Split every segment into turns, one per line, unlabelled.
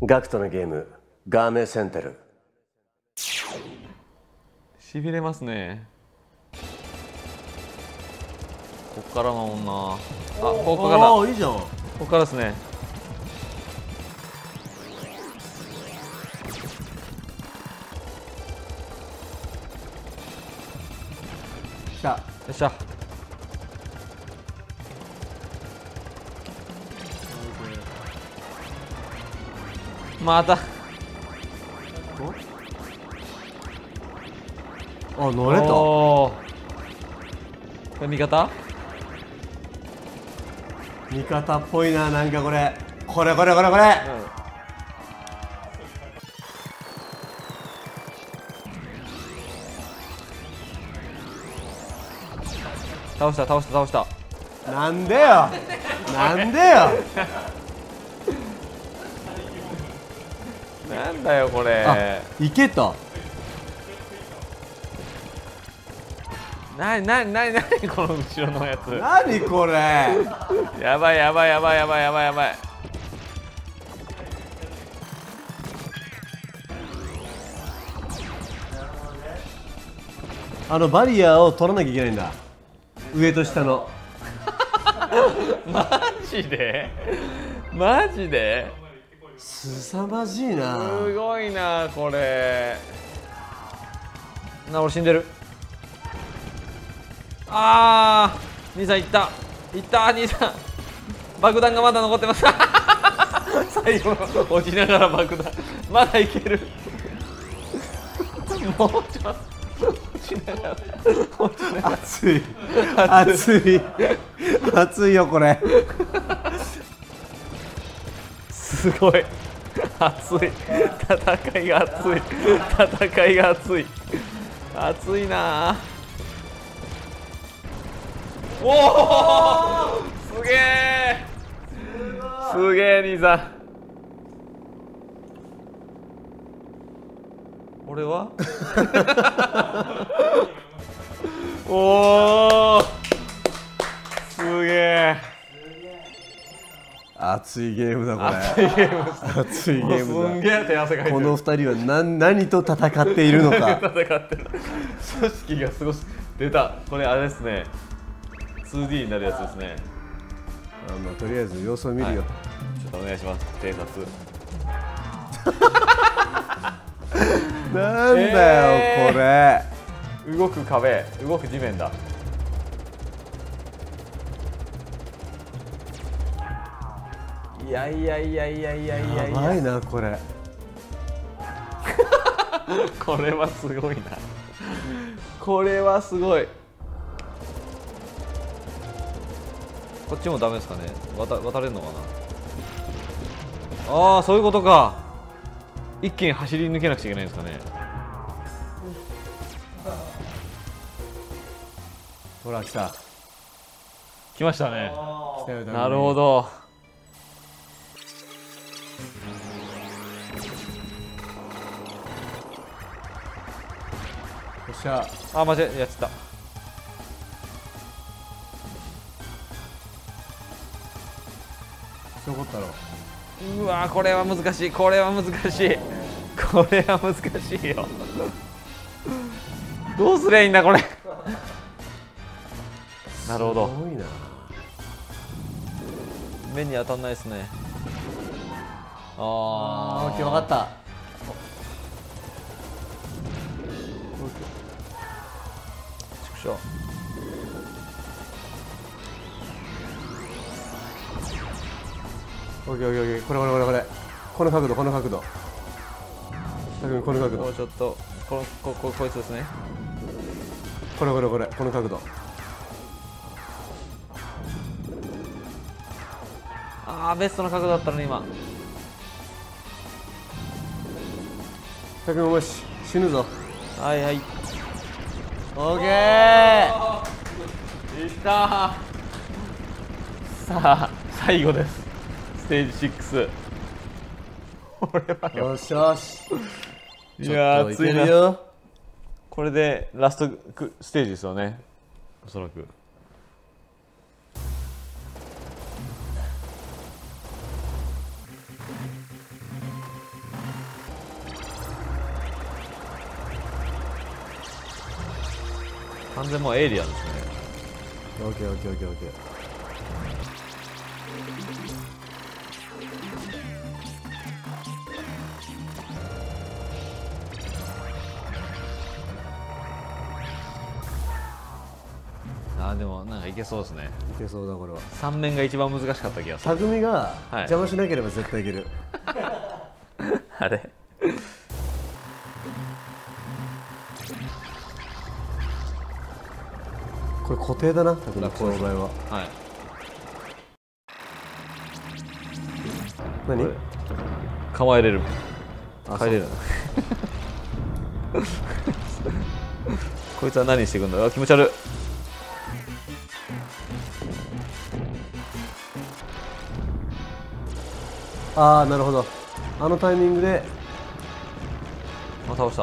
ガクトのゲームガーメセンテル。
しびれますね。こっから守んな。あ、ここから。
ああいいじゃん。
ここからですね。
来た。
よっしゃ。また。
あ乗れた。
おー、これ味方？
味方っぽいな。なんかこれこれこれこれこれ、
倒した倒した倒した。
なんでよなんでよ。
なんだよこれ。
いけた。
なにこの後ろのやつ。
何これ。
やばいやばいやばいやばいやばいやばい。
バリアを取らなきゃいけないんだ。上と下の。
マジでマジで。
凄まじいな。
すごいなこれ。俺死んでる。あー、兄さんいったいった。兄さん爆弾がまだ残ってます最後落ちながら爆弾まだいけるもうちょっと落ちながら
熱い熱い熱いよこれ。
すごい熱い。戦いが熱い。戦いが熱い。熱いな。おおすげえすげえ兄さん。俺はおおすげえ。
熱いゲームだこれ。
熱いゲームです。
熱いゲー
すん
ム
げえ手汗かいてる。
だ。この二人は何と戦っているのか。
戦ってる。組織がすごい出た。これあれですね。2D になるやつですね。
まあとりあえず様子を見るよ。
ちょっとお願いします。偵察。
なんだよこれ。
動く壁、動く地面だ。いやいやいやいやいやいやい
やばい
や。
なこれ。
これはすごいな。これはすごい。こっちもダメですかね。渡れるのかな。ああ、そういうことか。一気に走り抜けなくちゃいけないんですかね。
ほら来た。
来ましたね。
来たよ。
なるほ。ど。
よっしゃ。
あ、間違えやってた。
そうこったろ。
うわー、これは難しい。これは難しい。これは難しいよ。どうすりゃいいんだこれ。なるほど。
すごいな。
目に当たんないですね。あ
オッ
あ。
ケー分かった。
ちくしょう。
オッケーオッケーオッケー。これこれこれこれ。この角度この角度。この角度。
もうちょっとこいつですね。
これこれこれこの角度。
ああ、ベストの角度だったのに今。
たくんもし死ぬぞ。
はいはい。
オッケー。
いったー。さあ最後です。ステージ6。これはよ。
よしよし。
いやー
ちょっといけ
熱いな。
るよ。
これでラストステージですよね。おそらく。 完全もうエイリアンですね。
オッケーオッケーオッケーオッケー。
でもなんかいけそうですね。
いけそうだこれは。
3面が一番難しかった気がする。
匠が
はい
邪魔しなければ絶対いける。
あれ
これ固定だな、匠のこの場合は。
はい。
何？
構えれる。
あ、
帰れる。こいつは何していくんだ。気持ち悪い。
ああ、なるほど。あのタイミングで。
あ、倒した。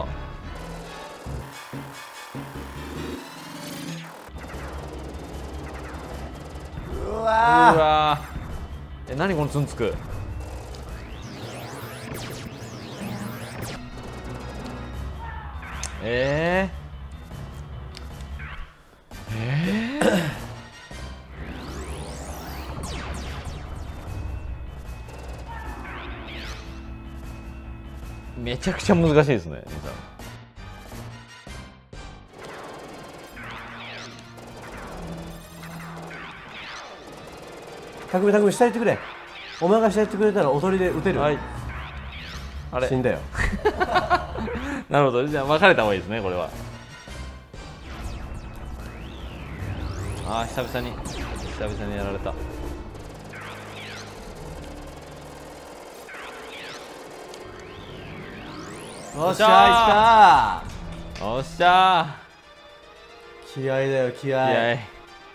う
う
わ
わー。何このツンつく。めちゃくちゃ難しいですね。
匠下行ってくれ。お前が下行ってくれたらおとりで撃てる。
はい。あれ
死んだよ。
なるほど。じゃあ分かれた方がいいですね、これは。ああ、久々にやられた。
よっしゃー、
おっしゃ
来た。気合だよ、気合。
ー。気合い。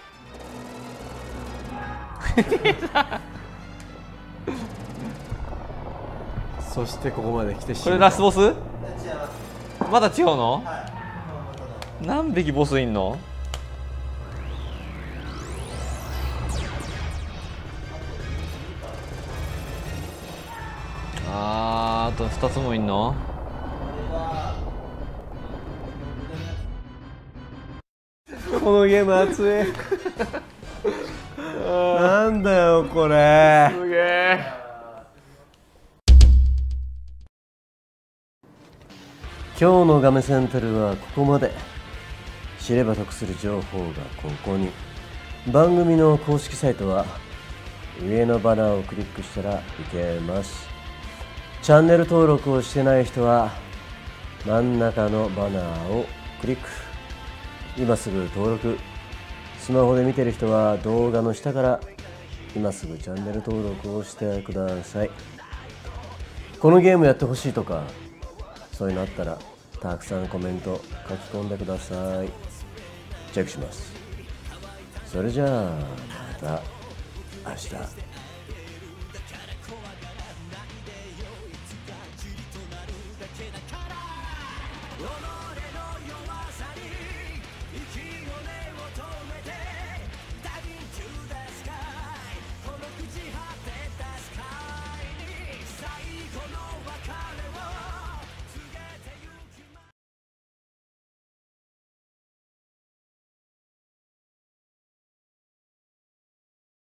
そしてここまで来てしまう。
これラスボス？まだ違うの？何匹ボスいんの？あと2つもいんの？
このゲーム熱い。なんだよこれ。
すげえ。
今日のガメセンタルはここまで。知れば得する情報がここに。番組の公式サイトは上のバナーをクリックしたらいけます。チャンネル登録をしてない人は真ん中のバナーをクリック。今すぐ登録。スマホで見てる人は動画の下から今すぐチャンネル登録をしてください。このゲームやってほしいとかそういうのあったらたくさんコメント書き込んでください。チェックします。それじゃあまた明日。